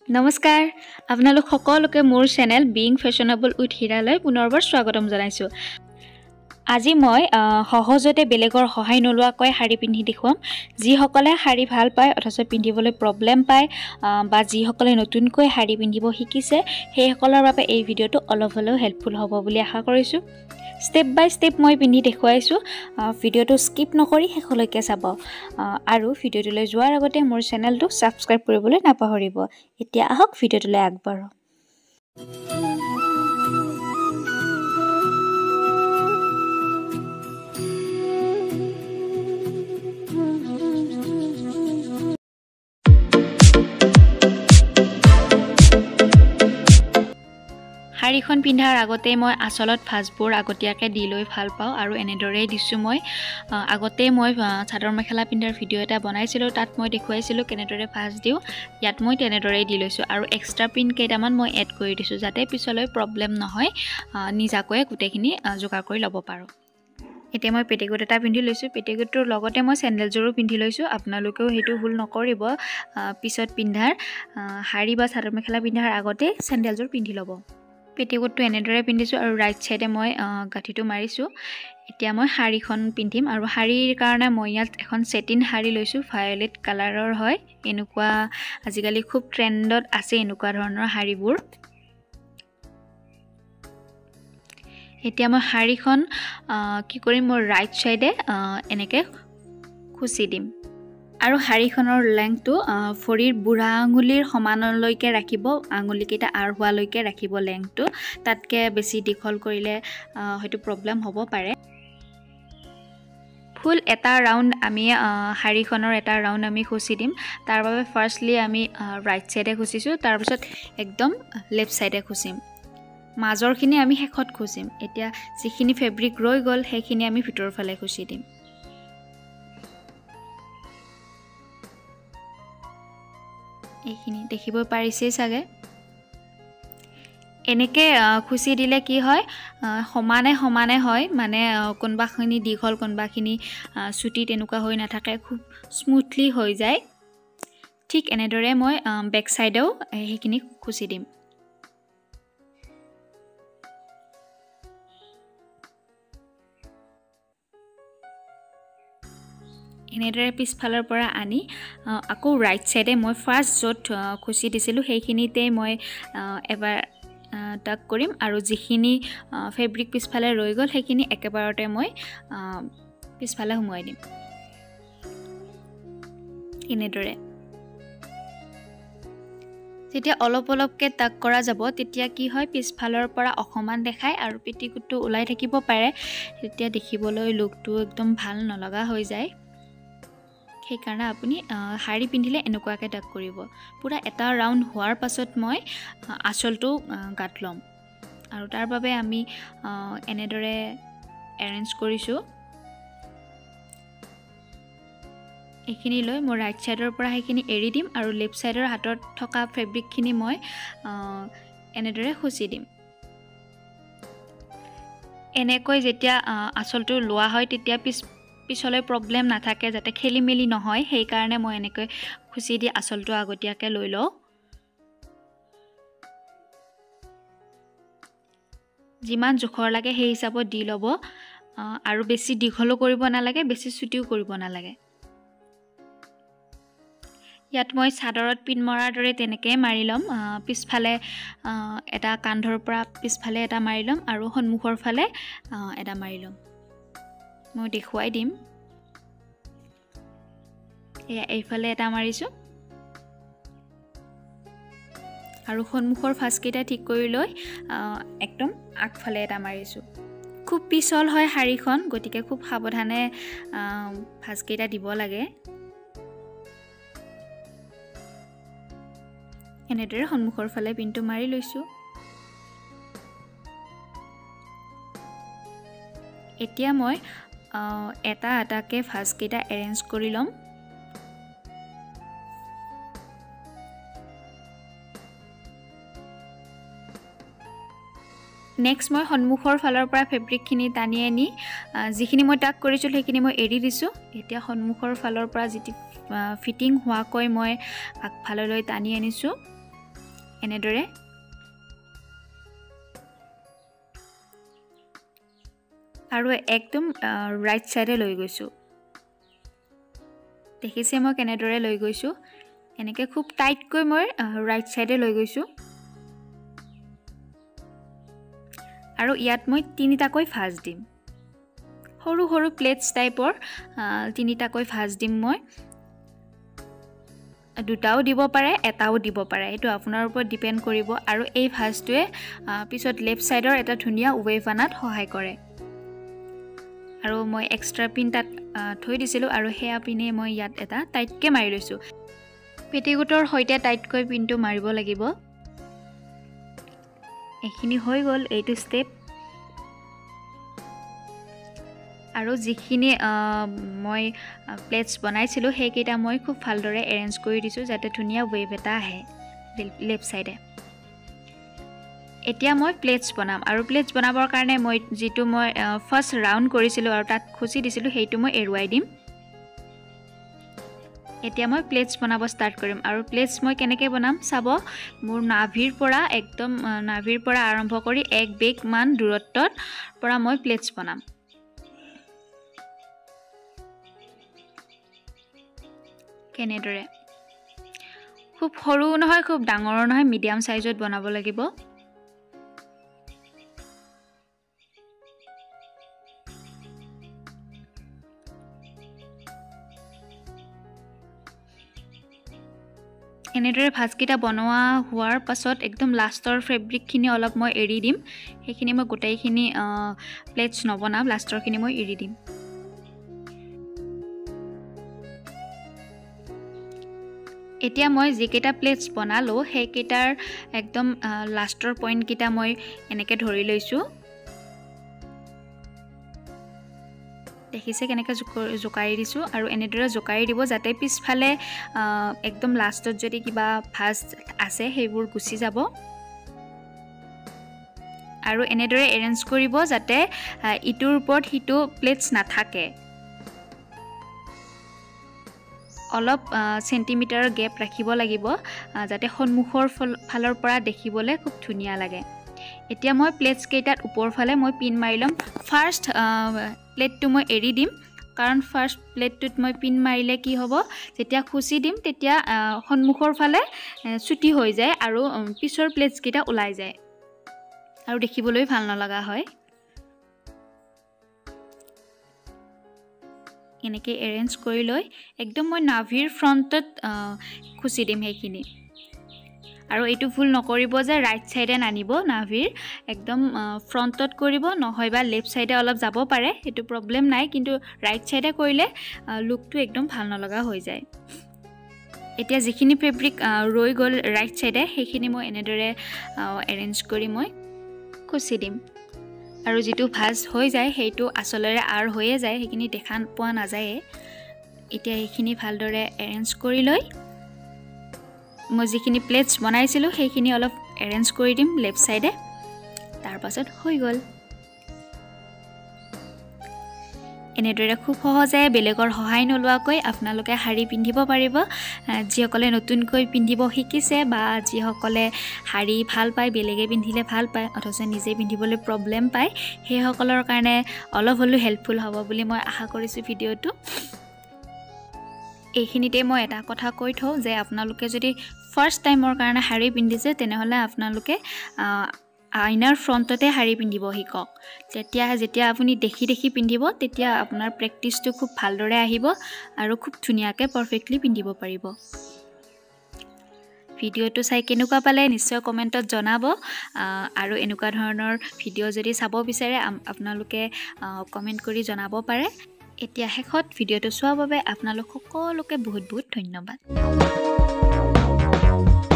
নমস্কাৰ আপোনালোক সকলোকে মোৰ চেনেল বিং ফেশনেবল উইথ হিৰালৈ পুনৰবাৰ স্বাগতম জনাইছো। আজি মই সহজতে বেলেগৰ সহায় নলোৱাকৈ শাৰী পিন্ধি দেখুৱাম। যিসকলে শাৰী ভাল পায় অথচ পিন্ধিবলৈ প্ৰব্লেম পায় বা যিসকলে নতুনকৈ শাৰী পিন্ধিব শিকিছে সেইসকলৰ বাবে এই ভিডিঅটো অলপ হ'লেও হেল্পফুল হ'ব বুলি আশা কৰিছো। স্টেপ বাই স্টেপ মই পিন্ধি দেখুৱাইছো। ভিডিঅটো স্কিপ নকৰি শেষলৈকে চাব আৰু ভিডিঅটোলৈ যোৱাৰ আগতে মোৰ চেনেলটো সাবস্ক্ৰাইব কৰিবলৈ নাপাহৰিব। এতিয়া আহক ভিডিঅটোলৈ আগবাঢ়ো। শাৰীখন পিন্ধাৰ আগতে মই আচলত ভাঁজবোৰ আগতীয়াকৈ দি লৈ ভাল পাওঁ আৰু এনেদৰেই দিছোঁ। মই আগতে মই চাদৰ মেখেলা পিন্ধাৰ ভিডিঅ' এটা বনাইছিলোঁ, তাত মই দেখুৱাইছিলোঁ কেনেদৰে ভাঁজ দিওঁ। ইয়াত মই তেনেদৰেই দি লৈছোঁ আৰু এক্সট্ৰা পিন কেইটামান মই এড কৰি দিছোঁ যাতে পিছলৈ প্ৰব্লেম নহয়, নিজাকৈ গোটেইখিনি যোগাৰ কৰি ল'ব পাৰোঁ। এতিয়া মই পেটিকোট এটা পিন্ধি লৈছোঁ। পেটিকোটটোৰ লগতে মই চেণ্ডেলযোৰো পিন্ধি লৈছোঁ। আপোনালোকেও সেইটো ভুল নকৰিব, পিছত পিন্ধাৰ শাৰী বা চাদৰ মেখেলা পিন্ধাৰ আগতে চেণ্ডেলযোৰ পিন্ধি ল'ব। পেটিকোটটো এনেদৰে পিন্ধিছোঁ আৰু ৰাইট চাইডে মই গাঁঠিটো মাৰিছোঁ। এতিয়া মই শাৰীখন পিন্ধিম আৰু শাৰীৰ কাৰণে মই ইয়াত এখন চেটিন শাৰী লৈছোঁ, ভায়লেট কালাৰৰ হয়। এনেকুৱা আজিকালি খুব ট্ৰেণ্ডত আছে এনেকুৱা ধৰণৰ শাৰীবোৰ। এতিয়া মই শাৰীখন কি কৰিম, মই ৰাইট চাইডে এনেকৈ খুচি দিম আৰু শাৰীখনৰ লেংথটো ভৰিৰ বুঢ়া আঙুলিৰ সমানলৈকে ৰাখিব, আঙুলিকেইটা আঁৰ হোৱালৈকে ৰাখিব লেংথটো। তাতকৈ বেছি দীঘল কৰিলে হয়তো প্ৰব্লেম হ'ব পাৰে। ফুল এটা ৰাউণ্ড আমি শাৰীখনৰ এটা ৰাউণ্ড আমি খুচি দিম। তাৰ বাবে ফাৰ্ষ্টলি আমি ৰাইট চাইডে খুচিছোঁ, তাৰপিছত একদম লেফ্ট চাইডে খুচিম। মাজৰখিনি আমি শেষত খুচিম। এতিয়া যিখিনি ফেব্ৰিক ৰৈ গ'ল সেইখিনি আমি ভিতৰৰ ফালে খুচি দিম। এইখিনি দেখিব পাৰিছেই চাগে। এনেকৈ খুচি দিলে কি হয়, সমানে সমানে হয়, মানে কোনোবাখিনি দীঘল কোনোবাখিনি চুটি তেনেকুৱা হৈ নাথাকে, খুব স্মুথলি হৈ যায়। ঠিক এনেদৰে মই বেক চাইডেও সেইখিনি খুচি দিম। এনেদৰে পিছফালৰ পৰা আনি আকৌ ৰাইট চাইডে মই ফাৰ্ষ্ট য'ত খুচি দিছিলোঁ সেইখিনিতে মই এবাৰ টাক কৰিম আৰু যিখিনি ফেব্ৰিক পিছফালে ৰৈ গ'ল সেইখিনি একেবাৰতে মই পিছফালে সোমোৱাই দিম। এনেদৰে যেতিয়া অলপ অলপকৈ টাক কৰা যাব তেতিয়া কি হয়, পিছফালৰ পৰা অকণমান দেখায় আৰু পেটিকোটটো ওলাই থাকিব পাৰে। তেতিয়া দেখিবলৈ লুকটো একদম ভাল নলগা হৈ যায়। সেইকাৰণে আপুনি শাৰী পিন্ধিলে এনেকুৱাকৈ টাক কৰিব। পূৰা এটা ৰাউণ্ড হোৱাৰ পাছত মই আঁচলটো গাঁঠ ল'ম আৰু তাৰ বাবে আমি এনেদৰে এৰেঞ্জ কৰিছোঁ। এইখিনি লৈ মই ৰাইট চাইডৰ পৰা সেইখিনি এৰি দিম আৰু লেফ্ট চাইডৰ হাতত থকা ফেব্ৰিকখিনি মই এনেদৰে খুচি দিম। এনেকৈ যেতিয়া আঁচলটো লোৱা হয় তেতিয়া পিছলৈ প্ৰব্লেম নাথাকে, যাতে খেলি মেলি নহয়, সেইকাৰণে মই এনেকৈ খুচি দি আঁচলটো আগতীয়াকৈ লৈ লওঁ। যিমান জোখৰ লাগে সেই হিচাপত দি ল'ব আৰু বেছি দীঘলো কৰিব নালাগে, বেছি চুটিও কৰিব নালাগে। ইয়াত মই চাদৰত পিন মৰাৰ দৰে তেনেকৈ মাৰি ল'ম। পিছফালে এটা কান্ধৰ পৰা পিছফালে এটা মাৰি ল'ম আৰু সন্মুখৰ ফালে এটা মাৰি ল'ম। মই দেখুৱাই দিম। এয়া এইফালে এটা মাৰিছোঁ আৰু সন্মুখৰ ফাঁচকেইটা ঠিক কৰি লৈ একদম আগফালে এটা মাৰিছোঁ। খুব পিছল হয় শাৰীখন, গতিকে খুব সাৱধানে ফাঁচকেইটা দিব লাগে। এনেদৰে সন্মুখৰ ফালে পিনটো মাৰি লৈছোঁ। এতিয়া মই এটা এটাকৈ ফাঁচকেইটা এৰেঞ্জ কৰি ল'ম। নেক্সট মই সন্মুখৰ ফালৰ পৰা ফেব্ৰিকখিনি টানি আনি যিখিনি মই টাক কৰিছিলোঁ সেইখিনি মই এৰি দিছোঁ। এতিয়া সন্মুখৰ ফালৰ পৰা যিটো ফিটিং হোৱাকৈ মই আগফাললৈ টানি আনিছোঁ। এনেদৰে আৰু একদম ৰাইট সাইডে লৈ গৈছো দেখিছে মই কেনেদৰে লৈ গৈছো এনেকৈ খুব টাইট কৈ মই ৰাইট সাইডে লৈ গৈছো আৰু ইয়াত মই তিনিটাকৈ ভাঁজ দিম সৰু সৰু প্লেটস টাইপৰ তিনিটাকৈ ভাঁজ দিম মই দুটাও দিব পাৰে এটাও দিব পাৰে এটো আপোনাৰ ওপৰত ডিপেন্ড কৰিব আৰু এই ভাঁজটোৱে পিছত লেফট সাইডৰ এটা ধুনিয়া ৱেভ আনাত সহায় কৰে আৰু মই এক্সট্ৰা পিন তাত থৈ দিছিলো আৰু হেয়া পিনে মই ইয়াত এটা টাইটকে মাৰি লৈছো পেটিকোটৰ হৈতে টাইটকৈ পিনটো মাৰিব লাগিব এখিনি হৈ গল এইটো স্টেপ আৰু যিখিনি মই প্লেটস বনাইছিলো হেকিটা মই খুব ভালদৰে এৰেঞ্জ কৰি দিছো যাতে ধুনিয়া ৱেভ এটা আহে লেফট সাইডে এতিয়া মই প্লেটস বনাম আৰু প্লেটস বনাবৰ কাৰণে মই যেটো মই ফাৰ্স্ট ৰাউন্ড কৰিছিলো আৰু তাত খুচি দিছিলো হেইটো মই এৰুৱাই দিম এতিয়া মই প্লেটস বনাব ষ্টাৰ্ট কৰিম আৰু প্লেটস মই কেনেকৈ বনাম চাব মোৰ নাভিৰ পৰা একদম নাভিৰ পৰা আৰম্ভ কৰি এক বেগ মান দূৰত্বৰ পৰা মই প্লেটস বনাম কেনেদৰে খুব সৰু নহয় খুব ডাঙৰ নহয় মিডিয়াম সাইজত বনাব লাগিব এনেদৰে ভাঁজকিটা বনোৱা হোৱাৰ পাছত একদম লাষ্টৰ ফেব্ৰিকখিনি অলপ মই এৰি দিম হেখিনি মই গোটাইখিনি প্লেটস নবনাম লাষ্টৰখিনি মই এৰি দিম এতিয়া মই যিকেটা প্লেটস বনালো হেকিটাৰ একদম লাষ্টৰ পইণ্ট কিটা মই এনেকৈ ধৰি লৈছো দেখিছে কেনেকৈ জোকাৰি দিছো আৰু এনেদৰে জোকাৰি দিব যাতে পিছফালে একদম লাষ্টত যদি কিবা ভাঁজ আছে হেবোৰ গুছি যাব আৰু এনেদৰে এৰেঞ্জ কৰিব যাতে ইটোৰ ওপৰত হিটো প্লেটস নাথাকে অলপ সেন্টিমিটাৰ গ্যাপ ৰাখিব লাগিব যাতে সন্মুখৰ ফালৰ পৰা দেখিবলৈ খুব ধুনিয়া লাগে এতিয়া মই প্লেটস কেইটাত ওপৰ ফালে মই পিন মাৰি লম ফাৰ্স্ট প্লেটটো মই এৰি দিম কাৰণ ফাৰ্স্ট প্লেটটোত মই পিন মাৰিলে কি হ'ব যেতিয়া খুচি দিম তেতিয়া সন্মুখৰ ফালে ছুটি হৈ যায় আৰু পিছৰ প্লেটস কেইটা ওলাই যায় আৰু দেখিবলৈ ভাল নলগা হয় এনেকৈ এৰেঞ্জ কৰি লৈ একদম মই নাভিৰ ফ্ৰণ্টত খুচি দিম হেখিনি আৰু এইটো ভুল নকৰিব যে ৰাইট সাইডে নানিব নাভিৰ একদম ফ্ৰণ্টত কৰিব নহয়বা লেফট সাইডে অলপ যাব পাৰে এটো প্ৰবলেম নাই কিন্তু ৰাইট সাইডে কৰিলে লুকটো একদম ভাল নলগা হৈ যায় এতিয়া যিখিনি ফেব্ৰিক ৰৈ গল ৰাইট সাইডে হেখিনি মই এনেদৰে এৰেঞ্জ কৰি মই খুচি দিম আৰু যেটো ভাঁজ হৈ যায় হেইটো আসলৰে আৰ হৈয়ে যায় হেখিনি দেখা পোৱা নাযায় এতিয়া হেখিনি ভালদৰে এৰেঞ্জ কৰি লৈ মই যিখিনি প্লেটস বনাইছিলো হেখিনি অলপ এৰেঞ্জ কৰি দিম লেফট সাইডে তাৰ পাছত হৈ গল এনেদৰে খুব সহজে বেলেগৰ সহায় নলোৱাকৈ আপোনালোকে শাৰী পিন্ধিব পাৰিব যিসকলে নতুনকৈ পিন্ধিব শিকিছে বা যিসকলে শাৰী ভাল পায় বেলেগে পিন্ধিলে ভাল পায় অথচ নিজে পিন্ধিবলৈ প্ৰবলেম পায় সেই সকলৰ কাৰণে অলপ হলো হেল্পফুল হ'ব বুলি মই আশা কৰিছো ভিডিওটো এইখিনিতে মই এটা কথা কৈ থওঁ যে আপোনালোকে যদি ফাৰ্স্ট টাইমৰ কাৰণে শাৰী পিন্ধিছে তেনেহলে আপোনালোকে আইনাৰ ফ্ৰণ্টতে শাৰী পিন্ধিব শিকক যেতিয়া আপুনি দেখি পিন্ধিব তেতিয়া আপোনাৰ প্ৰেক্টিছটো খুব ভালদৰে আহিব আৰু খুব ধুনিয়াকৈ পাৰফেক্টলি পিন্ধিব পাৰিব ভিডিওটো চাই কেনেকুৱা পালে নিশ্চয় কমেন্টত জনাব আৰু এনেকুৱা ধৰণৰ ভিডিও যদি চাব বিচাৰে আপোনালোকে কমেন্ট কৰি জনাব পাৰে এতিয়া শেষত ভিডিওটো চোৱাৰ বাবে আপোনালোক সকলোকে বহুত বহুত ধন্যবাদ